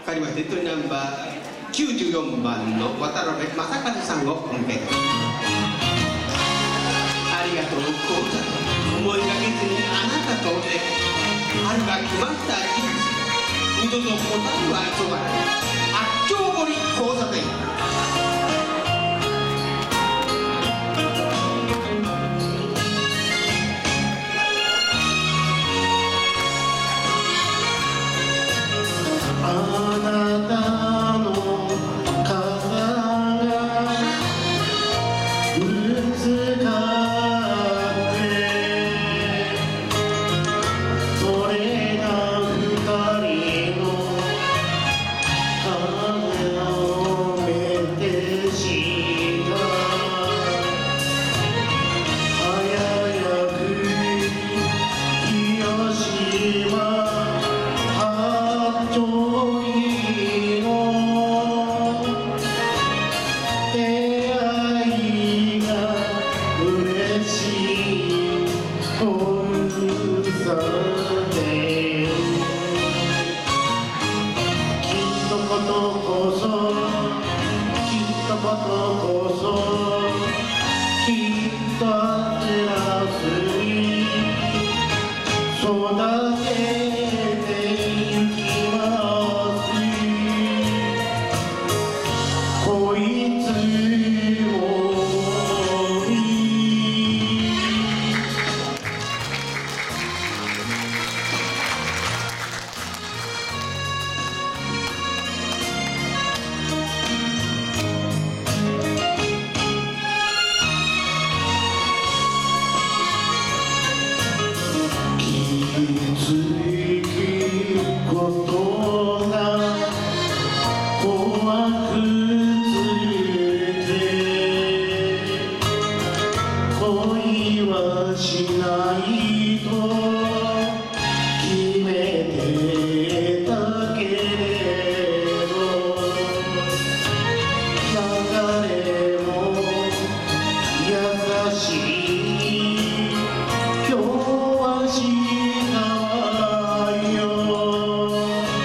かりましてエントリーナンバー94番の渡辺正和さんをお迎えいたします。ありがとうございます。思いがけずにあなたとで春が決まった日二度と答えは急がない八丁堀交差点。 あなたの肩がぶつかってそれが二人の影を埋めてした早く広島八丁堀の出会いが嬉しい交差点きっとことこそきっとことこそきっと焦らずに育ててゆきますこいつもに気づくことが怖くて恋はしないと決めてたけれど流れも優しい今日はしたよ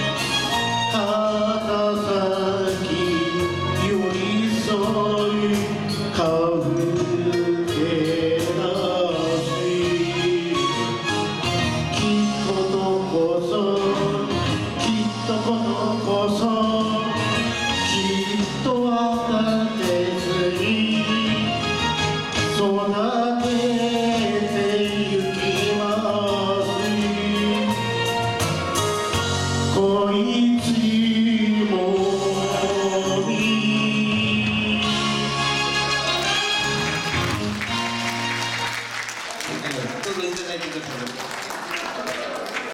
肩先寄り添い顔けなしきっとこそきっとこそきっと分かってずに育ててゆきますこいつもにどうぞいただいてください。